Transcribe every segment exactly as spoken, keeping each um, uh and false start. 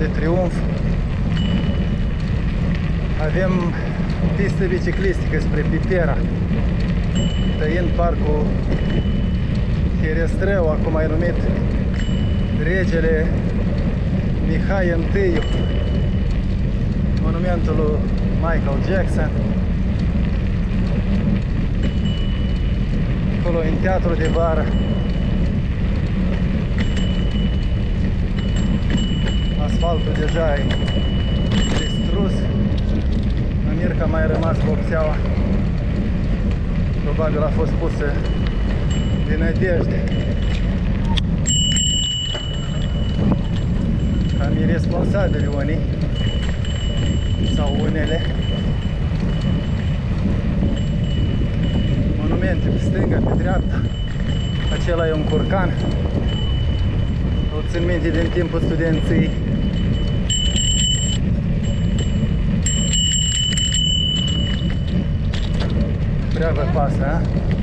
de Triumf. Avem pistă biciclistică spre Pipera, tăind parcul Herăstrău, acum mai numit Regele Mihai I, monumentul lui Michael Jackson. Acolo în teatru de vară. Asfaltul deja e distrus. Mă mir că a mai rămas vopseaua. Probabil a fost pusă de nădejde. Cam irresponsabili unii sau unele. Monumente pe stânga, pe dreapta. Acela e un curcan. O țin minte din timpul studenției. Prea vă pasă, a?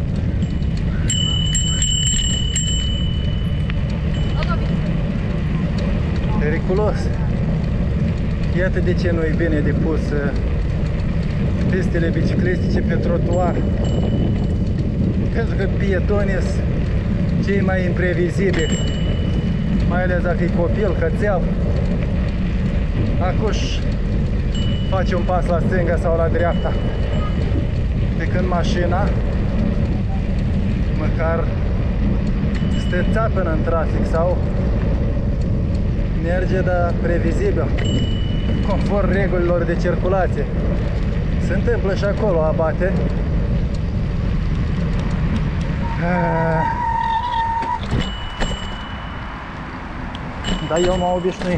Periculos. Iată de ce nu e bine de pus pistele biciclistice pe trotuar. Pentru că pietonii sunt cei mai imprevizibili. Mai ales dacă e copil, cățel. Acuși face un pas la stânga sau la dreapta. Pe când mașina măcar stă țapănă în trafic sau merge, dar previzibil, conform regulilor de circulație. Se întâmplă și acolo abate. Dar eu m-am obișnuit.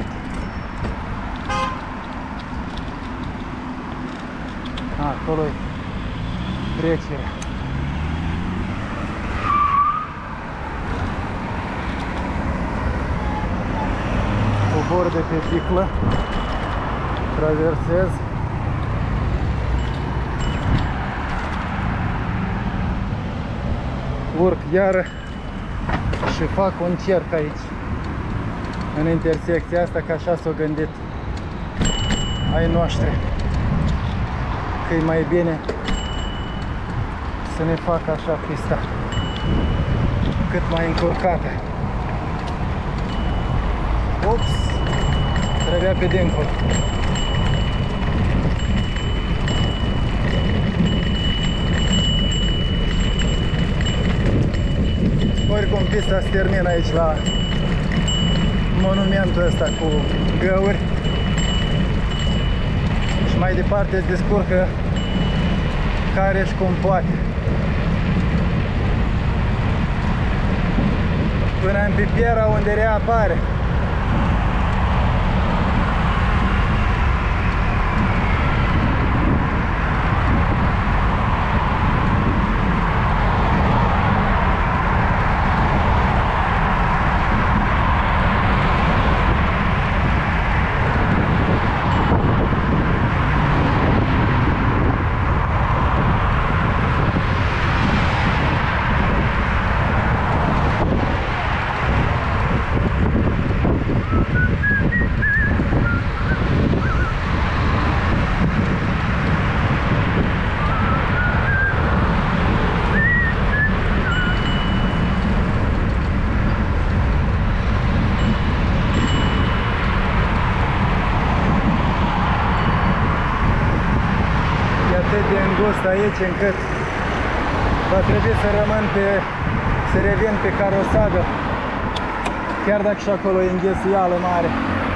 Acolo-i trecerea. Cobor de pe piclă, traversez. Urc iară și fac un cerc aici, în intersecția asta, că așa s-o gândit ai noștri, că e mai bine să ne facă așa pista cât mai încurcată. Ups, trebuia pe dincolo. Oricum pista se termină aici la monumentul ăsta cu găuri și mai departe se descurcă care și cum poate. Până în Pipera, unde reapare. De îngust aici încât va trebui să rămân pe, să revin pe carosadă, chiar dacă și acolo e înghesuială mare.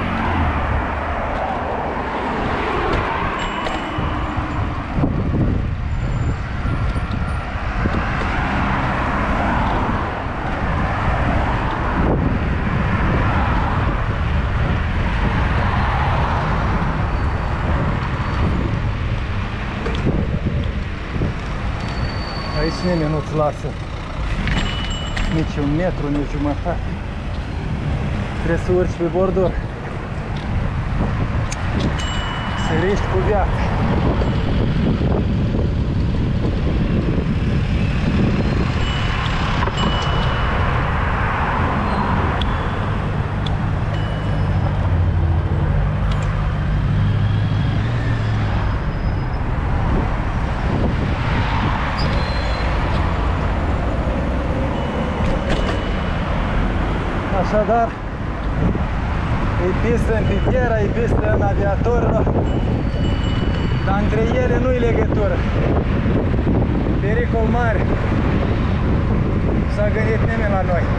Aici nimeni nu-ți lasă nici un metru, nici jumătate. Trebuie să urci pe borduri. Să riști cu viața. Așadar, e pistă în Pitiera, e pistă în Aviator, dar între ele nu-i legătură. Pericol mare. S-a gândit nimeni la noi.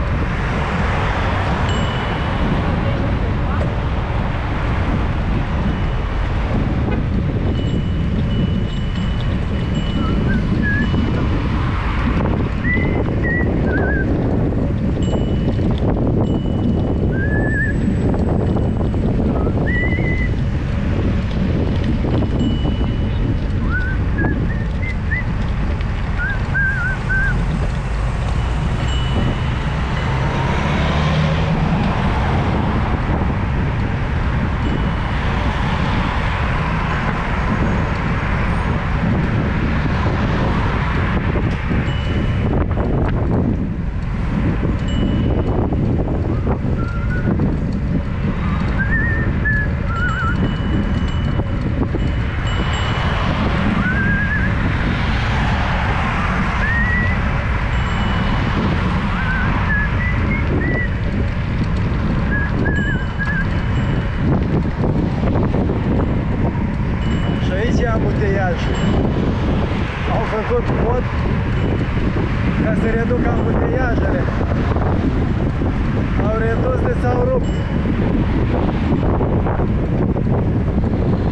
Ambuteiaj. Au făcut pod ca să reducă ambuteiajele. Au redus de s-au rupt.